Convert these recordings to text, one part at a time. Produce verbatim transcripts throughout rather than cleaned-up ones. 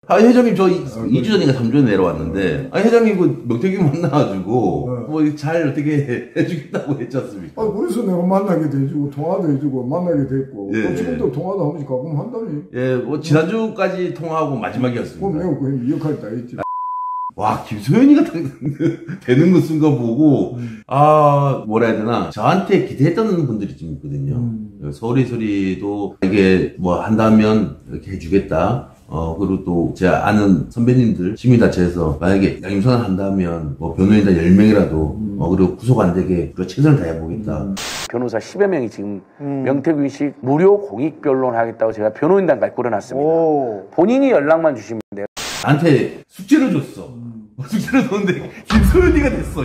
아, 회장님, 저 이 주 전인가 삼 주 전에 내려왔는데, 아, 회장님, 그, 명태균 만나가지고, 네. 뭐, 잘 어떻게 해주겠다고 했지 않습니까? 아, 그래서 내가 만나게도 해주고, 통화도 해주고, 만나게 됐고, 예, 또 지금도 예. 통화도 한 번씩 가끔 한다며. 예, 뭐, 지난주까지 통화하고 마지막이었습니다. 그럼 내가 그 역할이 다 했지. 와, 김소연이가 되는 거 쓴 거 보고, 음. 아, 뭐라 해야 되나. 저한테 기대했던 분들이 좀 있거든요. 음. 소리소리도 이게 뭐 한다면 이렇게 해주겠다. 어, 그리고 또, 제가 아는 선배님들, 시민단체에서 만약에 양심선언 한다면, 뭐, 변호인단 열 명이라도, 음. 어, 그리고 구속 안 되게, 우리가 최선을 다해보겠다. 음. 변호사 십여 명이 지금, 음. 명태균 씨 무료 공익 변론 하겠다고 제가 변호인단까지 꾸려놨습니다. 오. 본인이 연락만 주시면 돼요. 나한테 숙제를 줬어. 음. 숙제를 줬는데, 김소연이가 됐어.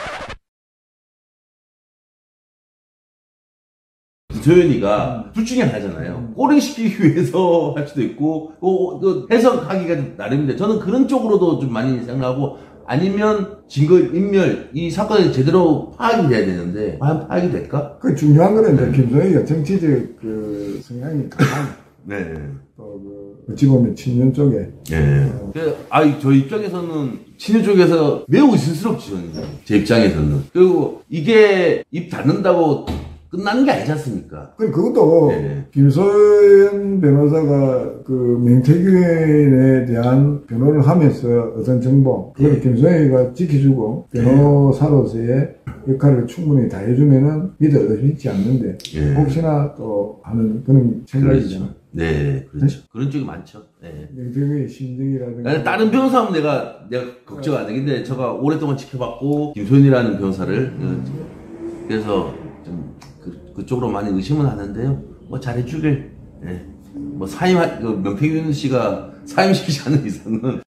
소연이가 음. 둘 중에 하나잖아요. 음. 꼬링시키기 위해서 할 수도 있고, 어, 그 해석하기가 나름인데, 저는 그런 쪽으로도 좀 많이 생각하고, 아니면 증거 인멸, 이 사건이 제대로 파악이 돼야 되는데, 과연 파악이 될까? 그 중요한 거는 이제 네. 김소연이가 정치적 그 성향이 강한. 네. 또 그, 어찌 보면 친윤 쪽에. 네. 어. 그, 아, 저 입장에서는, 친윤 쪽에서 매우 의심스럽지, 저는. 제 입장에서는. 그리고 이게 입 닫는다고 끝나는 게 아니지 않습니까? 그, 그것도, 네네. 김소연 변호사가 그 명태균에 대한 변호를 하면서 어떤 정보, 그걸 네. 김소연이가 지켜주고, 변호사로서의 역할을 충분히 다 해주면은 믿어 의심치 않는데, 네. 혹시나 또 하는 그런 생각이잖아. 그렇죠. 네, 그렇죠. 네? 그런 쪽이 많죠. 네. 명태균의 심정이라든가. 다른 변호사면 내가, 내가 걱정 안 하겠는데, 제가 오랫동안 지켜봤고, 김소연이라는 변호사를, 음. 그래서 좀, 그, 그쪽으로 많이 의심은 하는데요. 뭐 잘해주길, 예. 뭐 사임, 그 명태균 씨가 사임시키지 않는 이상은